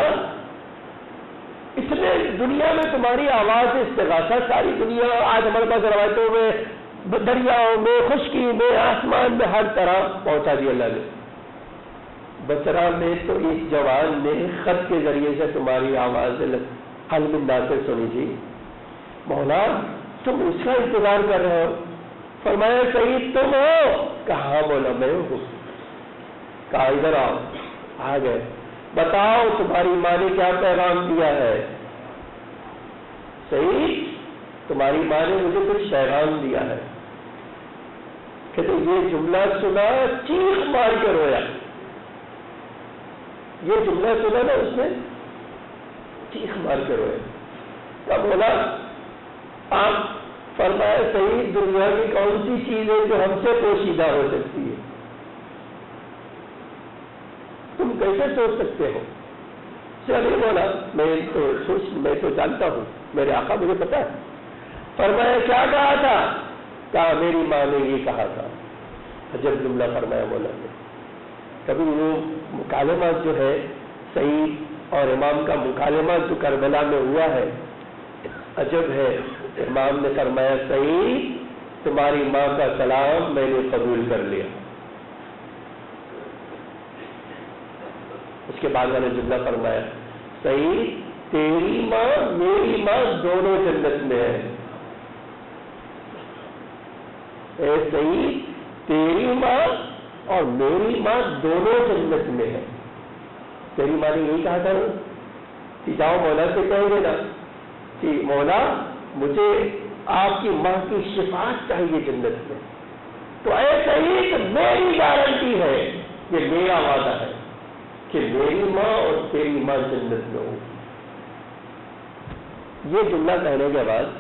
اس نے دنیا میں تمہاری آواز استغاثہ ساری دنیا آج ہمارے پاس روایتوں میں، دریاؤں میں، خشکی میں، آسمان میں، ہر طرح پہنچا دی اللہ نے. بصرہ میں تو اس جوان نے خط کے ذریعے سے تمہاری آواز حل من ناصر سنی تھی. مولا تم اس کا انتظار کر رہے ہو. فرمایا شہید تم ہو؟ کہاں؟ بولا میں ہوں. کہا ادھر آؤ. آ گئے. بتاؤ تمہاری ماں نے کیا پیغام دیا ہے؟ شہید تمہاری ماں نے مجھے کچھ پیغام دیا ہے. کہتے یہ جملہ سنا چیخ مار کے رویا. یہ جملہ سنا نا اس نے چیخ مار کے رویا. کیا بولا؟ آپ فرمایا شہید دنیا کی کون سی چیز ہے جو ہم سے پوشیدہ ہو سکتی ہے؟ تم کیسے سوچ سکتے ہو؟ چلیے بولا میں تو سوچ میں تو جانتا ہوں، میرے آقا مجھے پتا ہے. فرمایا کیا کہا تھا؟ کہا میری ماں نے یہ کہا تھا. عجب جملہ فرمایا مولا نے. کبھی وہ مکالمہ جو ہے صحیح اور امام کا مکالمہ جو کربلا میں ہوا ہے عجب ہے. امام نے فرمایا سعید تمہاری ماں کا سلام میں نے قبول کر لیا. اس کے بعد میں نے جملہ فرمایا سعید تیری ماں میری ماں دونوں جنت میں ہے. اے سعید تیری ماں اور میری ماں دونوں جنت میں ہے. تیری ماں نے یہی کہا تھا کہ جاؤ مولا سے کہیں گے نا کہ مولا مجھے آپ کی ماں کی شفاعت چاہیے جنت میں. تو اے سعید میری گارنٹی ہے، یہ میرا وعدہ ہے کہ میری ماں اور تیری ماں جنت میں ہو. یہ جملہ کہنے کے بعد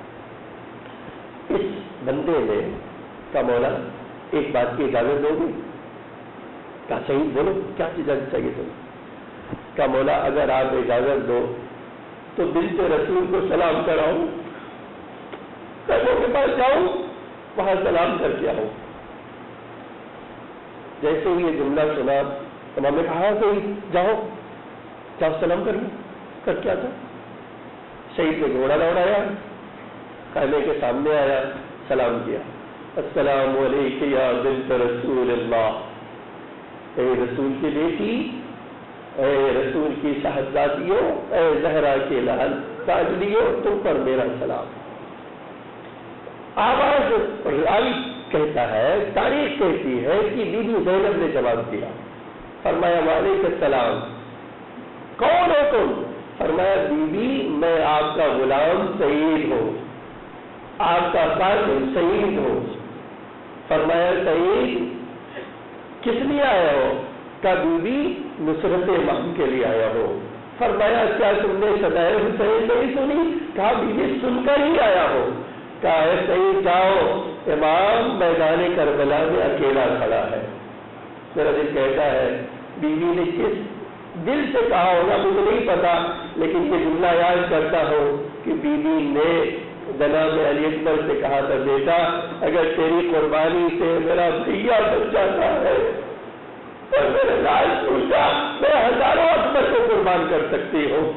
اس بندے نے کہا مولا ایک بات کی اجازت دو گی؟ کہا صحیح بولو کیا اجازت چاہیے تمہیں؟ کہا مولا اگر آپ اجازت دو تو بنت رسول کو سلام کراؤں، قبروں کے پاس جاؤں وہاں سلام کر کے آؤں. جیسے ہی یہ جملہ سنا امام نے کہا کہ جاؤ جاؤ سلام کر لو کر کے آتا. شہید نے گھوڑا دوڑایا، خیمے کے سامنے آیا، سلام کیا. السلام علیکم یا بنت رسول اللہ. اے رسول کی بیٹی، اے رسول کی صاحبزادیوں، اے زہرا کے لال تاجلیوں، تم پر میرا سلام. آواز راوی کہتا ہے، تاریخ کہتی ہے کہ بی بی زینب نے جواب دیا، فرمایا وعلیکم السلام. کون ہے تم؟ فرمایا بی بی میں آپ کا غلام سعید ہوں، آپ کا قاتل سعید ہوں. فرمایا سعید کس لیے آیا ہو؟ کہا بی بی نصرت امام کے لیے آیا ہو. فرمایا کیا تم نے صدائے حسین نہیں سنی؟ کہا بی بی سن کر ہی آیا ہو. کہا اے سعید جاؤ، امام میدان کربلا میں اکیلا کھڑا ہے. میرا دل کہتا ہے بی بی نے کس دل سے کہا ہوگا مجھے نہیں پتا، لیکن یہ جملہ یاد کرتا ہوں کہ بی بی نے جناب علی اکبر سے کہا تھا بیٹا اگر تیری قربانی سے میرا بھیا بچ جاتا ہے تو میرے لال پوچھا میں ہزاروں اکبر کو قربان کر سکتی ہوں.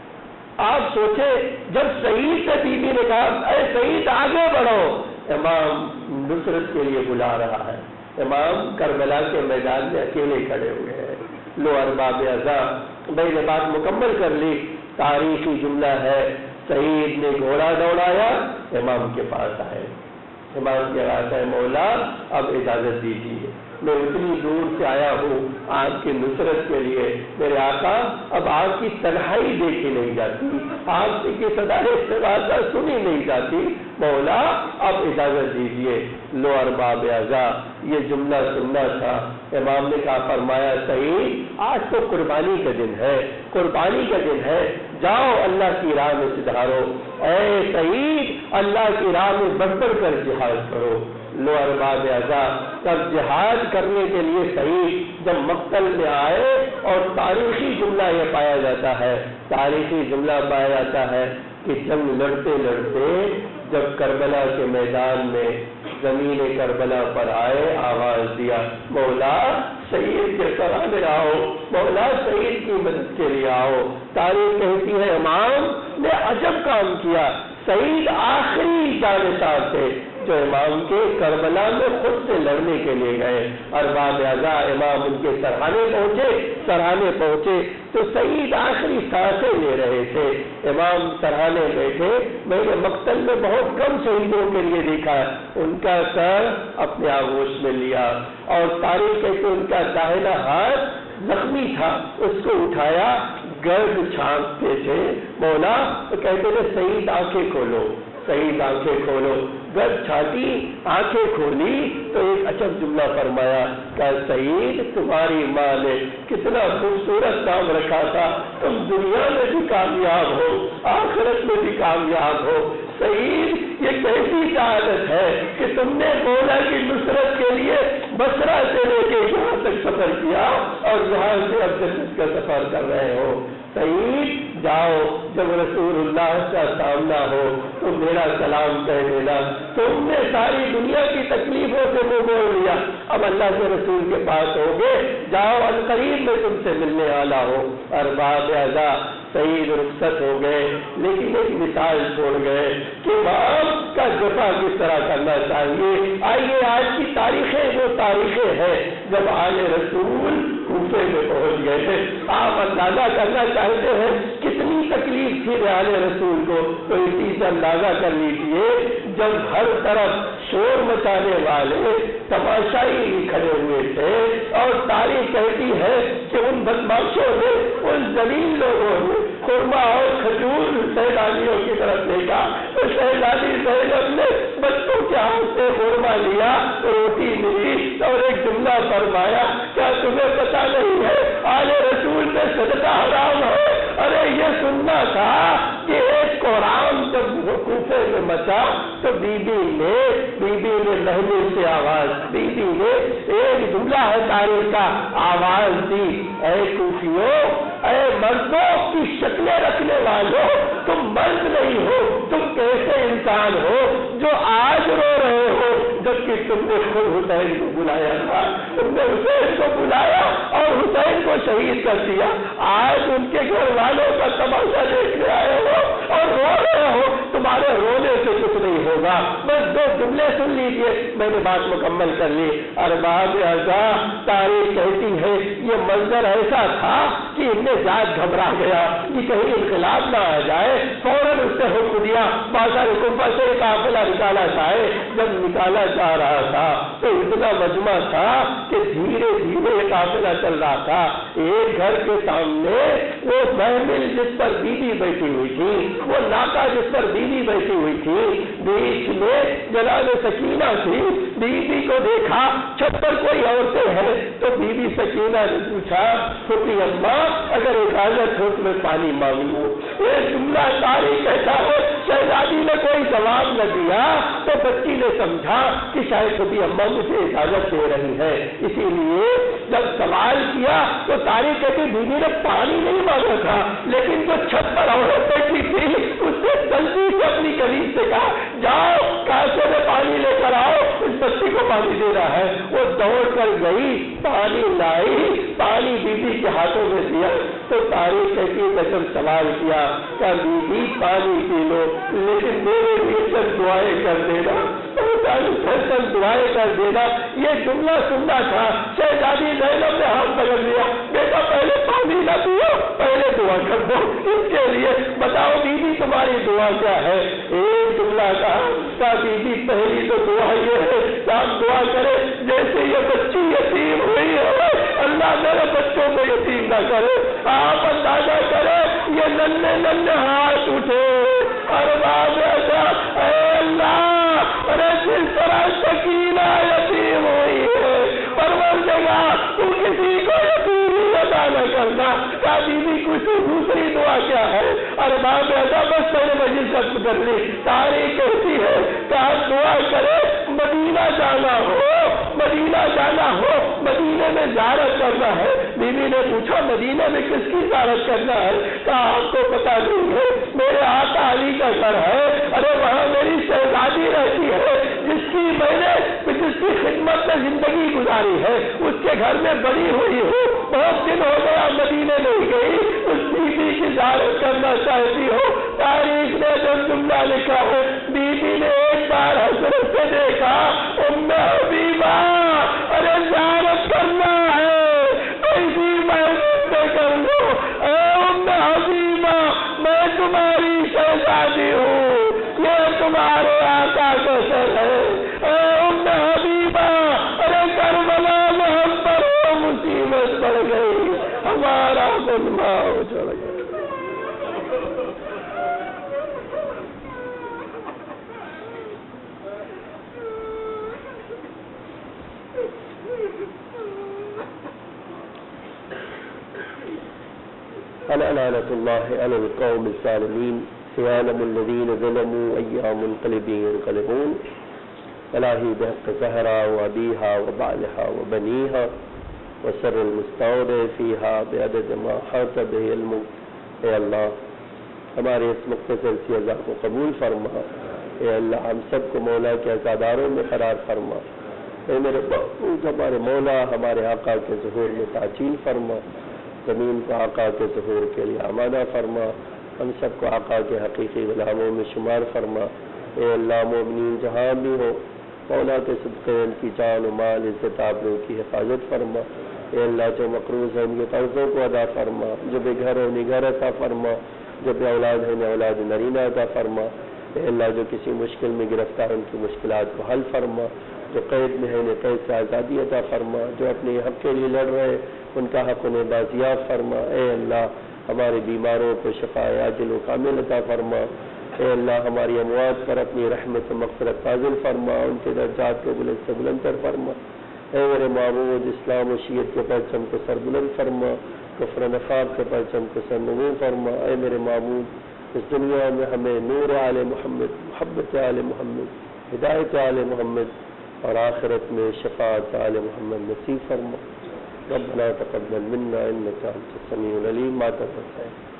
آپ سوچے جب سعید سے بی بی نے کہا اے سعید آگے بڑھو، امام نصرت کے لیے بلا رہا ہے. امام کربلا کے میدان میں اکیلے کھڑے ہوئے ہیں. لو ارباب اعضاء میں نے بات مکمل کر لی. تاریخی جملہ ہے سعید نے گھوڑا دوڑایا، امام کے پاس آئے. امام کے پاس ہے مولا اب اجازت دیجیے، میں اتنی دور سے آیا ہوں آپ کی نصرت کے لیے. میرے آقا اب آپ کی تنہائی دیکھی نہیں جاتی، آپ کی صدائے استغاثہ سنی نہیں جاتی، مولا اب اجازت دیجیے. لو ارباب اعضاء یہ جملہ سننا تھا. امام نے کہا فرمایا سعید آج تو قربانی کا دن ہے، قربانی کا دن ہے، جاؤ اللہ کی راہ میں سدھارو. اے سعید اللہ کی راہ میں بڑھ بڑھ کر جہاد کرو. لو ارباب اعضاء تب جہاد کرنے کے لیے سعید جب مقتل میں آئے اور تاریخی جملہ یہ پایا جاتا ہے، تاریخی جملہ پایا جاتا ہے کہ جنگ لڑتے لڑتے جب کربلا کے میدان میں زمین کربلا پر آئے آواز دیا مولا سعید کے سرانے آؤ، مولا سعید کی مدد کے لیے آؤ. تاریخ کہتی ہے امام نے عجب کام کیا. سعید آخری جانشاں تھے جو امام کے کربلا میں خود سے لڑنے کے لیے گئے. ارباب اعضاء امام ان کے سرحانے پہنچے سرحانے پہنچے تو سعید آخری سانسیں لے رہے تھے. امام سرحانے بیٹھے. میں نے مقتل میں بہت کم شہیدوں کے لیے دیکھا، ان کا سر اپنے آغوش میں لیا اور تاریخ کہتے ان کا داہنا ہاتھ زخمی تھا، اس کو اٹھایا، گرد چھانکتے تھے مولا تو کہتے تھے سعید آنکھیں کھولو، سعید آنکھیں کھولو. گرد چھاٹی آنکھیں کھولی تو ایک عجب جملہ فرمایا کہ سعید تمہاری ماں نے کتنا خوبصورت نام رکھا تھا، تم دنیا میں بھی کامیاب ہو آخرت میں بھی کامیاب ہو. سعید یہ کیسی شہادت ہے کہ تم نے مولا کی نصرت کے لیے بصرہ سے لے کے یہاں تک سفر کیا اور یہاں سے اب جنت کا سفر کر رہے ہو۔ سعید جاؤ، جب رسول اللہ کا سامنا ہو تو میرا سلام کہہ دینا، تم نے ساری دنیا کی تکلیفوں سے منہ موڑ لیا، اب اللہ کے رسول کے پاس ہوگے، جاؤ عنقریب میں تم سے ملنے والا ہو۔ ارباب اعضا سعید رخصت ہو گئے، لیکن ایک مثال چھوڑ گئے کہ باپ کا جفا کس طرح کرنا چاہیے۔ آئیے آج کی تاریخیں وہ تاریخیں ہیں جب آل رسول کوفے میں پہنچ گئے تھے۔ آپ اندازہ کرنا چاہتے ہیں کتنی تکلیف تھی آل رسول کو، تو اسی سے اندازہ کر لیجیے جب ہر طرف شور مچانے والے تماشائی بھی کھڑے ہوئے تھے، اور تاریخ کہتی ہے کہ ان بدماشوں نے، ان ذلیل لوگوں نے خرما اور کھجور شہزادیوں کی طرف دیکھا تو شہزادی زینب نے بچوں کے ہاتھ سے خرما لیا، روٹی ملی اور ایک جملہ فرمایا، کیا تمہیں پتا نہیں ہے آل رسول میں صدقہ حرام ہے؟ ارے یہ سننا تھا کہ ایک قرآن جب کوفے میں مچا تو بی بی نے بی بی نے لہجے سے آواز، بی بی نے ایک جملہ ہے تاریخ کا، آواز دی، اے کوفیوں، اے مردوں کی شکلیں رکھنے والوں، تم مرد نہیں ہو، تم کیسے انسان ہو جو آج رو رہے ہو جبکہ تم نے خود حسین کو بلایا تھا، تم نے حسین کو بلایا اور حسین کو شہید کر دیا، آج ان کے گھر والوں کا تماشا دیکھنے آئے ہو اور رو رہے ہو، تمہارے رونے سے کچھ نہیں ہوگا۔ بس دو جملے سن لیجئے، میں نے بات مکمل کر لی۔ ارباب اعضا تاریخ کہتی ہے یہ منظر ایسا تھا کہ ان میں ذات گھبرا گیا کہ کہیں انقلاب نہ آ جائے، فوراً اس نے حکم دیا بازار کوفہ سے قافلہ نکالا جائے۔ جب نکالا جا رہا تھا تو اتنا مجمع تھا کہ دھیرے دھیرے قافلہ چل رہا تھا۔ ایک گھر کے سامنے وہ محمل جس پر بیوی بیٹھی ہوئی تھی، وہ ناکا جس پر بیوی بیٹھی ہوئی تھی، بیچ میں جناب سکینہ تھی۔ بیوی کو دیکھا چھت پر کوئی عورتیں ہیں تو بی بی سکینہ نے پوچھا، چھوٹی اماں اگر اجازت ہو تو میں پانی مانگوں۔ ایک جملہ تاریخ کہتا ہے شہزادی نے کوئی جواب نہ دیا تو بچی نے سمجھا کہ شاید چھوٹی اماں مجھے اجازت دے رہی ہے، اسی لیے جب سوال کیا تو تاریخ کہتی بیوی نے پانی نہیں مانگا تھا، لیکن جو چھت پر عورت بیٹھی تھی اس نے جلدی سے اپنی قریب سے کہا جاؤ کاسے میں پانی لے کر آؤ، اس بچی کو پانی دے رہا ہے۔ وہ دوڑ کر گئی، پانی لائی، پانی بیوی کے ہاتھوں میں دیا تو تاریخ کہتی ہے جب سوال کیا کہ بیوی پانی پی لو لیکن میرے لیے سب دعائیں کر دینا، سب دعائیں کر دینا۔ یہ جملہ سننا تھا، شہزادی زینب نے ہاتھ پکڑ لیا، بیٹا پہلے پانی نہ پیو، پہلے دعا کر دو، اس کے لیے بتاؤ بیوی تمہاری دعا کیا ہے؟ ایک جملہ کہا بیوی پہلی تو دعا یہ ہے کہ آپ دعا کرے جیسے یہ بچی یتیم ہوئی ہے اللہ میرے بچوں کو یتیم نہ کرے۔ آپ اندازہ کرے یہ ننھے ننھے ہاتھ اٹھے اور بات ایسا اے اللہ، ارے جس طرح سکینہ یتیم ہوئی ہے پروردگار تو کسی کو یتیم ہی ادا نہ کرنا۔ کیا بیوی کچھ دوسری دعا کیا ہے؟ اور بات ایسا بس میں نے مجلس ختم کر لی۔ تاریخ کہتی ہے کہ آپ دعا کرے مدینہ جانا ہو، مدینہ جانا ہو، مدینے میں زیارت کرنا ہے۔ بیوی نے پوچھا مدینے میں کس کی زیارت کرنا ہے؟ کہا آپ کو پتا نہیں ہے میرے آقا علی کا گھر ہے، ارے وہاں میری شہزادی رہتی ہے جس کی میں نے جس کی خدمت میں زندگی گزاری ہے، اس کے گھر میں بڑی ہوئی ہوں، بہت دن ہو گیا مدینے نہیں گئی، اس بیوی کی زیارت کرنا چاہتی ہو۔ تاریخ نے جب جملہ لکھا ہے بیوی نے ایک بار حضرت سے دیکھا ام حبیبہ ارے زیارت کرنا ہے ایسی محنت میں کر لو، اے ام حبیبہ میں تمہاری شہزادی ہوں، یہ تمہارے آقا کا سر ہے، اے ام حبیبہ ارے کربلا میں ہم پر وہ مصیبت پڑ گئی، ہمارا خدمہ ہو چڑھ گیا۔ لعنة الله على القوم الظالمين سيعلم الذين ظلموا أي منقلب ينقلبون الہی بحق زہرا و ابیہا و بالہا و بنیہا وشر المستعود فیہا بعدد ما حاط بہ علمک۔ اے اللہ ہمارے اس مختصر سی عزا کو قبول فرما۔ اے اللہ ہم سب کو مولا کے عزاداروں میں قرار فرما۔ اے میرے محبوب ہمارے مولا ہمارے آقا کے ظہور میں تعجیل فرما، زمین کو آقا کے ظہور کے لیے آمادہ فرما، ہم سب کو آقا کے حقیقی غلاموں میں شمار فرما۔ اے اللہ مومنین جہاں بھی ہو مولا کے صدقے ان کی جان و مال عزت آبرو کی حفاظت فرما۔ اے اللہ جو مقروض ہیں ان کے قرضوں کو ادا فرما، جو بے گھر ہیں انہیں گھر عطا فرما، جو بے اولاد ہیں انہیں اولاد نرینہ عطا فرما۔ اے اللہ جو کسی مشکل میں گرفتار ان کی مشکلات کو حل فرما، جو قید میں ہے انہیں قید سے آزادی عطا فرما، جو اپنے حق کے لیے لڑ رہے ہیں ان کا حق انہیں بازیاب فرما۔ اے اللہ ہمارے بیماروں کو شفا عاجل و کامل عطا فرما۔ اے اللہ ہماری اموات پر اپنی رحمت و مغفرت نازل فرما، ان کے درجات کو بلند سے بلندتر فرما۔ اے میرے معبود اسلام و شیعت کے پرچم کو سر بلند فرما، کفر و نفاق کے پرچم کو سر نگوں فرما۔ اے میرے معبود اس دنیا میں ہمیں نور آل محمد، محبت آل محمد، ہدایت آل محمد اور آخرت میں شفاعت آل محمد نصیب فرما۔ ربنا تقبل منا انك انت السميع العليم۔ ما تفضل